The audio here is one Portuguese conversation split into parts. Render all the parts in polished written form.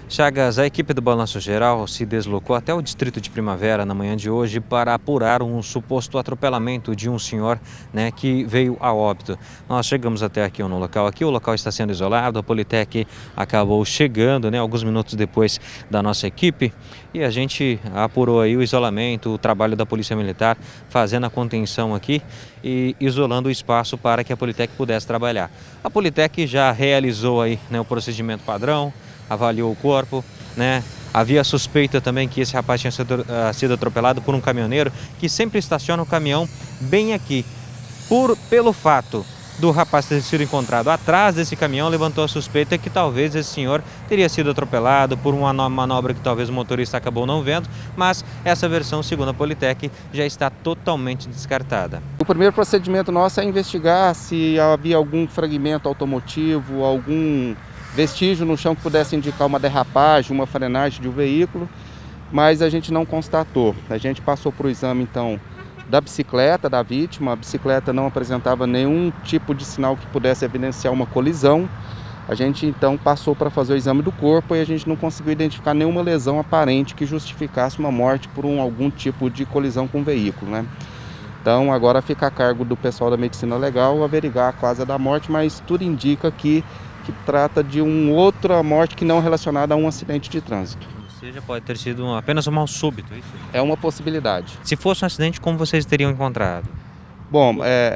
Chagas, a equipe do Balanço Geral se deslocou até o distrito de Primavera na manhã de hoje para apurar um suposto atropelamento de um senhor, que veio a óbito. Nós chegamos até aqui no local. Aqui o local está sendo isolado, a Politec acabou chegando, alguns minutos depois da nossa equipe, e a gente apurou aí o isolamento, o trabalho da Polícia Militar, fazendo a contenção aqui e isolando o espaço para que a Politec pudesse trabalhar. A Politec já realizou aí, o procedimento padrão, avaliou o corpo, Havia suspeita também que esse rapaz tinha sido atropelado por um caminhoneiro que sempre estaciona o caminhão bem aqui. Pelo fato do rapaz ter sido encontrado atrás desse caminhão, levantou a suspeita que talvez esse senhor teria sido atropelado por uma manobra que talvez o motorista acabou não vendo, mas essa versão, segundo a Politec, já está totalmente descartada. O primeiro procedimento nosso é investigar se havia algum fragmento automotivo, algum vestígio no chão que pudesse indicar uma derrapagem, uma frenagem de um veículo, mas a gente não constatou. A gente passou para o exame, então, da bicicleta da vítima. A bicicleta não apresentava nenhum tipo de sinal que pudesse evidenciar uma colisão. A gente, então, passou para fazer o exame do corpo e a gente não conseguiu identificar nenhuma lesão aparente que justificasse uma morte por algum tipo de colisão com o veículo, Então, agora fica a cargo do pessoal da medicina legal averiguar a causa da morte, mas tudo indica que trata de outra morte que não relacionada a um acidente de trânsito. Ou seja, pode ter sido apenas um mal súbito, é isso? É uma possibilidade. Se fosse um acidente, como vocês teriam encontrado? Bom,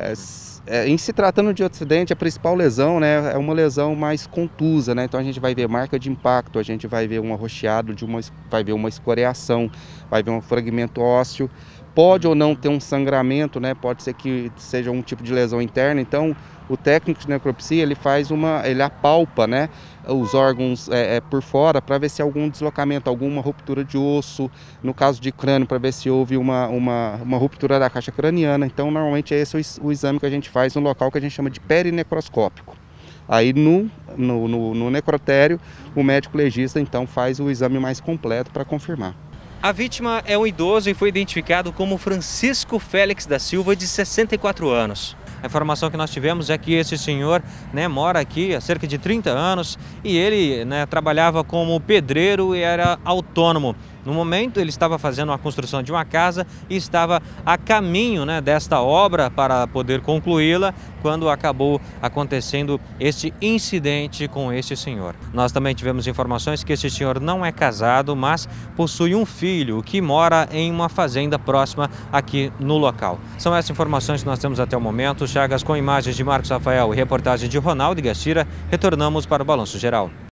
em se tratando de acidente, a principal lesão, é uma lesão mais contusa, Então a gente vai ver marca de impacto, a gente vai ver um arroxeado, vai ver uma escoriação, vai ver um fragmento ósseo. Pode ou não ter um sangramento, Pode ser que seja um tipo de lesão interna. Então, o técnico de necropsia, ele apalpa, os órgãos por fora para ver se há algum deslocamento, alguma ruptura de osso. No caso de crânio, para ver se houve uma ruptura da caixa craniana. Então, normalmente é esse o exame que a gente faz no local que a gente chama de perinecroscópico. Aí no necrotério, o médico legista então faz o exame mais completo para confirmar. A vítima é um idoso e foi identificado como Francisco Félix da Silva, de 64 anos. A informação que nós tivemos é que esse senhor mora aqui há cerca de 30 anos e ele trabalhava como pedreiro e era autônomo. No momento, ele estava fazendo a construção de uma casa e estava a caminho desta obra para poder concluí-la, quando acabou acontecendo este incidente com este senhor. Nós também tivemos informações que esse senhor não é casado, mas possui um filho que mora em uma fazenda próxima aqui no local. São essas informações que nós temos até o momento. Chagas, com imagens de Marcos Rafael e reportagem de Ronaldo Gastira, retornamos para o Balanço Geral.